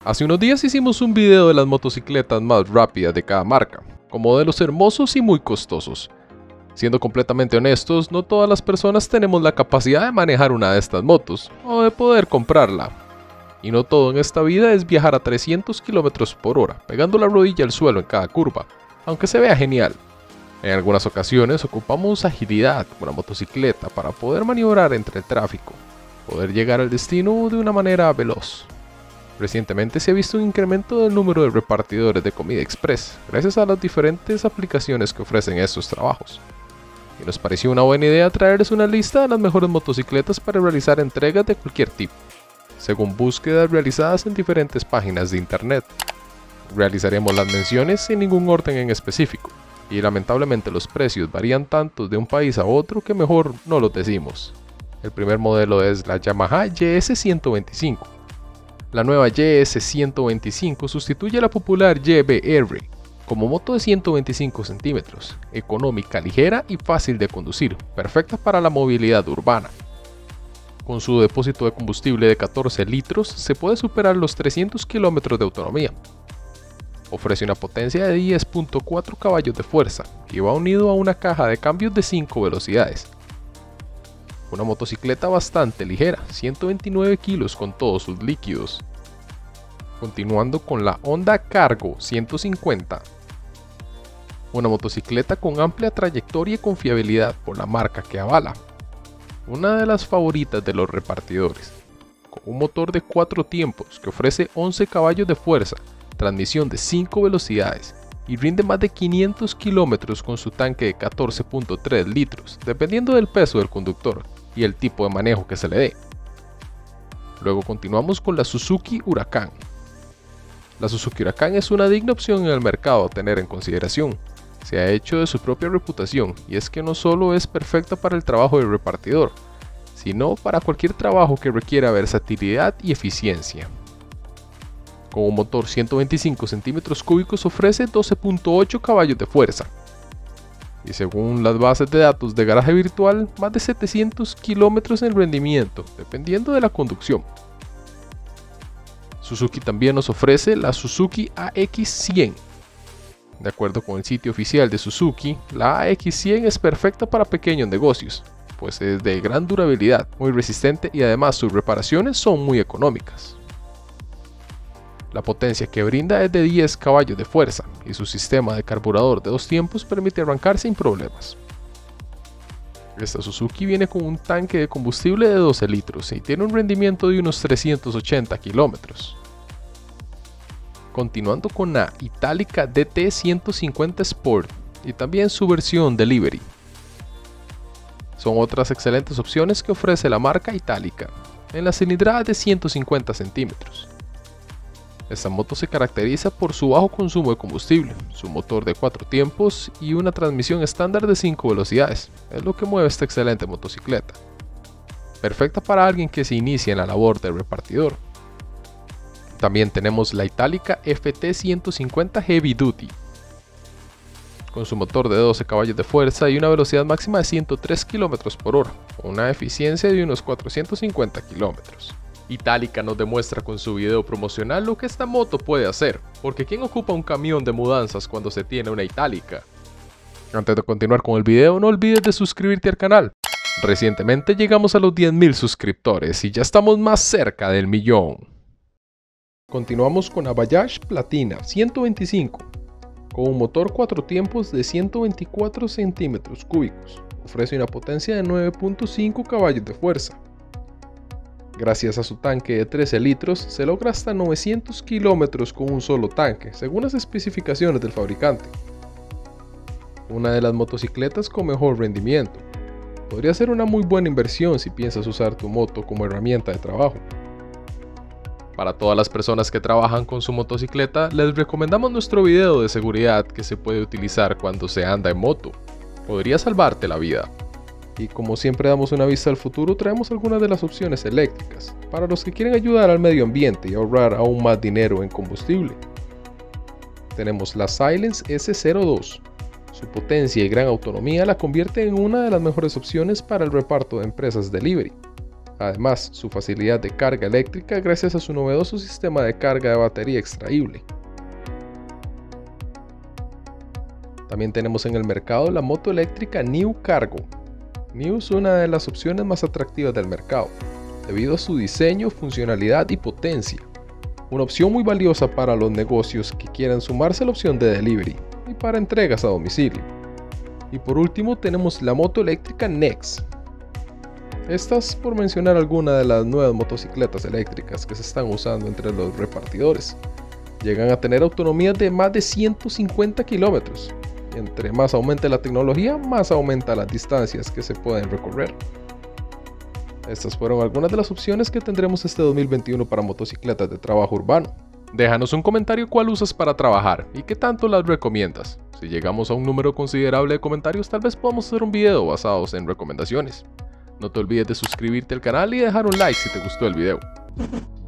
Hace unos días hicimos un video de las motocicletas más rápidas de cada marca, con modelos hermosos y muy costosos. Siendo completamente honestos, no todas las personas tenemos la capacidad de manejar una de estas motos, o de poder comprarla. Y no todo en esta vida es viajar a 300 km por hora, pegando la rodilla al suelo en cada curva, aunque se vea genial. En algunas ocasiones ocupamos agilidad con la motocicleta para poder maniobrar entre el tráfico, poder llegar al destino de una manera veloz. Recientemente se ha visto un incremento del número de repartidores de comida express, gracias a las diferentes aplicaciones que ofrecen estos trabajos. Y nos pareció una buena idea traerles una lista de las mejores motocicletas para realizar entregas de cualquier tipo, según búsquedas realizadas en diferentes páginas de internet. Realizaremos las menciones sin ningún orden en específico, y lamentablemente los precios varían tanto de un país a otro que mejor no los decimos. El primer modelo es la Yamaha YS125. La nueva YS125 sustituye a la popular YBR como moto de 125 centímetros, económica, ligera y fácil de conducir, perfecta para la movilidad urbana. Con su depósito de combustible de 14 litros se puede superar los 300 km de autonomía. Ofrece una potencia de 10.4 caballos de fuerza y va unido a una caja de cambios de 5 velocidades. Una motocicleta bastante ligera, 129 kilos con todos sus líquidos. Continuando con la Honda Cargo 150. Una motocicleta con amplia trayectoria y confiabilidad por la marca que avala. Una de las favoritas de los repartidores. Con un motor de 4 tiempos que ofrece 11 caballos de fuerza, transmisión de 5 velocidades y rinde más de 500 kilómetros con su tanque de 14.3 litros, dependiendo del peso del conductor y el tipo de manejo que se le dé. Luego continuamos con la Suzuki Huracan. La Suzuki Huracan es una digna opción en el mercado a tener en consideración. Se ha hecho de su propia reputación, y es que no solo es perfecta para el trabajo de repartidor, sino para cualquier trabajo que requiera versatilidad y eficiencia. Con un motor 125 centímetros cúbicos ofrece 12.8 caballos de fuerza. Y según las bases de datos de garaje virtual, más de 700 kilómetros en rendimiento, dependiendo de la conducción. Suzuki también nos ofrece la Suzuki AX100. De acuerdo con el sitio oficial de Suzuki, la AX100 es perfecta para pequeños negocios, pues es de gran durabilidad, muy resistente y además sus reparaciones son muy económicas. La potencia que brinda es de 10 caballos de fuerza y su sistema de carburador de 2 tiempos permite arrancar sin problemas. Esta Suzuki viene con un tanque de combustible de 12 litros y tiene un rendimiento de unos 380 kilómetros. Continuando con la Itálica DT150 Sport y también su versión Delivery. Son otras excelentes opciones que ofrece la marca Itálica en la cilindrada de 150 centímetros. Esta moto se caracteriza por su bajo consumo de combustible, su motor de 4 tiempos y una transmisión estándar de 5 velocidades, es lo que mueve esta excelente motocicleta. Perfecta para alguien que se inicia en la labor de repartidor. También tenemos la Itálica FT150 Heavy Duty, con su motor de 12 caballos de fuerza y una velocidad máxima de 103 km por hora, con una eficiencia de unos 450 km. Itálica nos demuestra con su video promocional lo que esta moto puede hacer, porque ¿quién ocupa un camión de mudanzas cuando se tiene una Itálica? Antes de continuar con el video, no olvides de suscribirte al canal. Recientemente llegamos a los 10.000 suscriptores y ya estamos más cerca del millón. Continuamos con la Bajaj Platina 125, con un motor 4 tiempos de 124 centímetros cúbicos. Ofrece una potencia de 9.5 caballos de fuerza. Gracias a su tanque de 13 litros, se logra hasta 900 kilómetros con un solo tanque, según las especificaciones del fabricante. Una de las motocicletas con mejor rendimiento. Podría ser una muy buena inversión si piensas usar tu moto como herramienta de trabajo. Para todas las personas que trabajan con su motocicleta, les recomendamos nuestro video de seguridad que se puede utilizar cuando se anda en moto. Podría salvarte la vida. Y como siempre damos una vista al futuro, traemos algunas de las opciones eléctricas, para los que quieren ayudar al medio ambiente y ahorrar aún más dinero en combustible. Tenemos la Silence S02. Su potencia y gran autonomía la convierte en una de las mejores opciones para el reparto de empresas delivery. Además, su facilidad de carga eléctrica gracias a su novedoso sistema de carga de batería extraíble. También tenemos en el mercado la moto eléctrica New Cargo. New es una de las opciones más atractivas del mercado, debido a su diseño, funcionalidad y potencia. Una opción muy valiosa para los negocios que quieran sumarse a la opción de delivery y para entregas a domicilio. Y por último tenemos la moto eléctrica Nex. Estas por mencionar algunas de las nuevas motocicletas eléctricas que se están usando entre los repartidores. Llegan a tener autonomías de más de 150 kilómetros. Y entre más aumente la tecnología, más aumenta las distancias que se pueden recorrer. Estas fueron algunas de las opciones que tendremos este 2021 para motocicletas de trabajo urbano. Déjanos un comentario cuál usas para trabajar y qué tanto las recomiendas. Si llegamos a un número considerable de comentarios, tal vez podamos hacer un video basados en recomendaciones. No te olvides de suscribirte al canal y dejar un like si te gustó el video.